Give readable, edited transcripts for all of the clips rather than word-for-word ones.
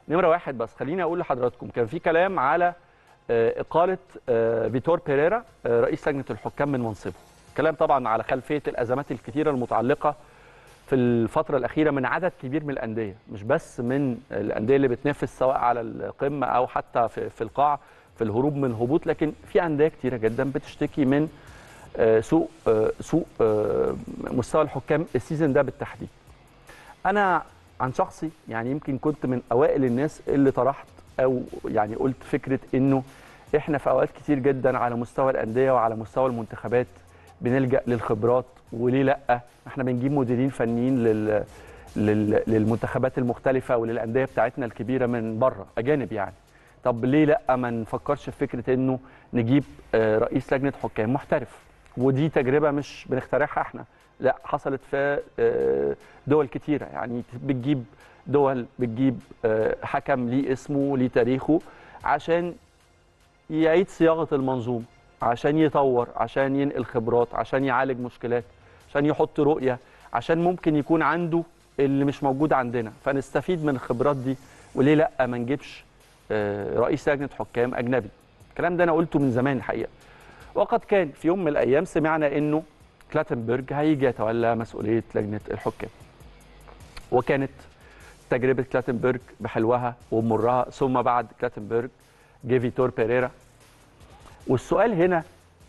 نمره واحد بس خليني اقول لحضراتكم كان في كلام على اقاله فيتور بيريرا رئيس لجنه الحكام من منصبه. كلام طبعا على خلفيه الازمات الكثيره المتعلقه في الفتره الاخيره من عدد كبير من الانديه، مش بس من الانديه اللي بتنافس سواء على القمه او حتى في القاع في الهروب من الهبوط، لكن في انديه كثيره جدا بتشتكي من سوء مستوى الحكام السيزون ده بالتحديد. انا عن شخصي يعني يمكن كنت من اوائل الناس اللي طرحت او يعني قلت فكره انه احنا في اوقات كتير جدا على مستوى الانديه وعلى مستوى المنتخبات بنلجا للخبرات، وليه لا احنا بنجيب مديرين فنيين للمنتخبات المختلفه وللانديه بتاعتنا الكبيره من بره اجانب يعني. طب ليه لا ما نفكرش في فكره انه نجيب رئيس لجنه حكام محترف؟ ودي تجربه مش بنخترعها احنا، لا حصلت في دول كتيره، يعني بتجيب دول بتجيب حكم ليه اسمه ليه تاريخه عشان يعيد صياغه المنظومه، عشان يطور، عشان ينقل خبرات، عشان يعالج مشكلات، عشان يحط رؤيه، عشان ممكن يكون عنده اللي مش موجود عندنا فنستفيد من الخبرات دي. وليه لا ما نجيبش رئيس لجنه حكام اجنبي؟ الكلام ده انا قلته من زمان الحقيقه. وقد كان في يوم من الايام سمعنا انه كلاتنبرج هيجي يتولى مسؤوليه لجنه الحكام، وكانت تجربه كلاتنبرج بحلوها ومرها، ثم بعد كلاتنبرج جه فيتور بيريرا. والسؤال هنا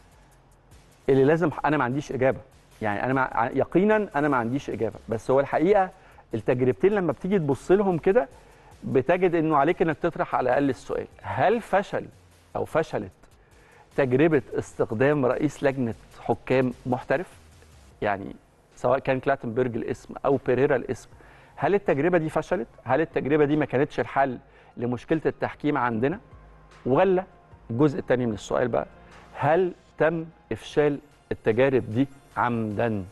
اللي لازم انا ما عنديش اجابه، يعني انا يقينا انا ما عنديش اجابه، بس هو الحقيقه التجربتين لما بتيجي تبص لهم كده بتجد انه عليك انك تطرح على الاقل السؤال: هل فشل او فشلت تجربه استخدام رئيس لجنه حكام محترف؟ يعني سواء كان كلاتنبرج الاسم او بيريرا الاسم، هل التجربه دي فشلت؟ هل التجربه دي ما كانتش الحل لمشكله التحكيم عندنا؟ ولا الجزء الثاني من السؤال بقى، هل تم افشال التجارب دي عمدا؟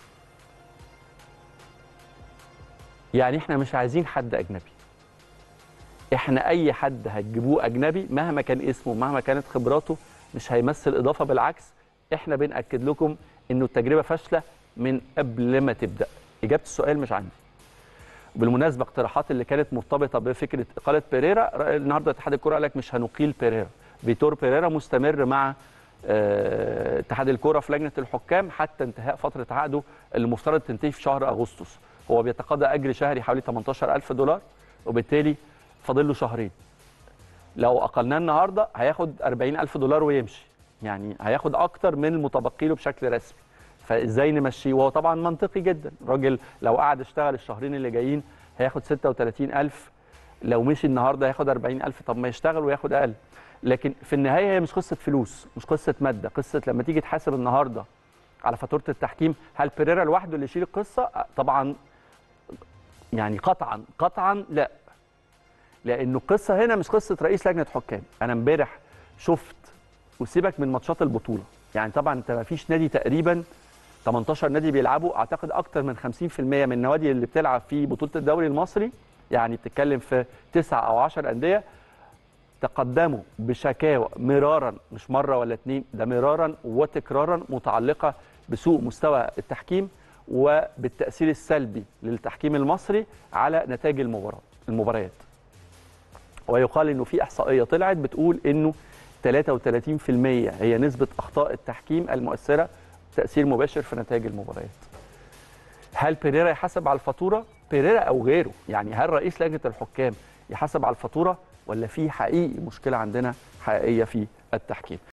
يعني احنا مش عايزين حد اجنبي، احنا اي حد هتجيبوه اجنبي مهما كان اسمه مهما كانت خبراته مش هيمثل اضافه، بالعكس احنا بنأكد لكم انه التجربه فاشله من قبل ما تبدا. اجابه السؤال مش عندي. بالمناسبه اقتراحات اللي كانت مرتبطه بفكره اقاله بيريرا، النهارده اتحاد الكره قال لك مش هنقيل بيريرا، فيتور بيريرا مستمر مع اتحاد الكره في لجنه الحكام حتى انتهاء فتره عقده اللي مفترض تنتهي في شهر اغسطس. هو بيتقاضى اجر شهري حوالي $18,000 وبالتالي فاضل له شهرين. لو اقلناه النهارده هياخد $40,000 ويمشي، يعني هياخد اكتر من المتبقي له بشكل رسمي. فازاي نمشيه؟ وهو طبعا منطقي جدا، راجل لو قعد اشتغل الشهرين اللي جايين هياخد 36,000، لو مشي النهارده هياخد 40,000، طب ما يشتغل وياخد اقل. لكن في النهايه هي مش قصه فلوس، مش قصه ماده، قصه لما تيجي تحاسب النهارده على فاتوره التحكيم هل بيريرا لوحده اللي يشيل القصه؟ طبعا يعني قطعا لا، لانه القصه هنا مش قصه رئيس لجنه حكام. انا امبارح شفت، وسيبك من ماتشات البطوله، يعني طبعا انت ما فيش نادي تقريبا 18 نادي بيلعبوا، اعتقد اكتر من 50% من النوادي اللي بتلعب في بطوله الدوري المصري، يعني بتتكلم في 9 أو 10 انديه تقدموا بشكاوى مرارا، مش مره ولا اتنين، ده مرارا وتكرارا، متعلقه بسوء مستوى التحكيم وبالتاثير السلبي للتحكيم المصري على نتائج المباريات. ويقال انه في احصائيه طلعت بتقول انه 33% هي نسبه اخطاء التحكيم المؤثره تاثير مباشر في نتائج المباريات. هل بيريرا يحاسب على الفاتوره؟ بيريرا او غيره، يعني هل رئيس لجنه الحكام يحاسب على الفاتوره ولا في حقيقي مشكله عندنا حقيقيه في التحكيم؟